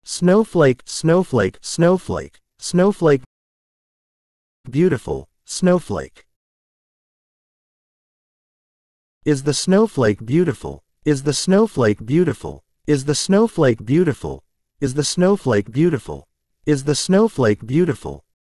snowflake, snowflake, snowflake, snowflake. Beautiful, snowflake. Is the snowflake beautiful? Is the snowflake beautiful? Is the snowflake beautiful? Is the snowflake beautiful? Is the snowflake beautiful?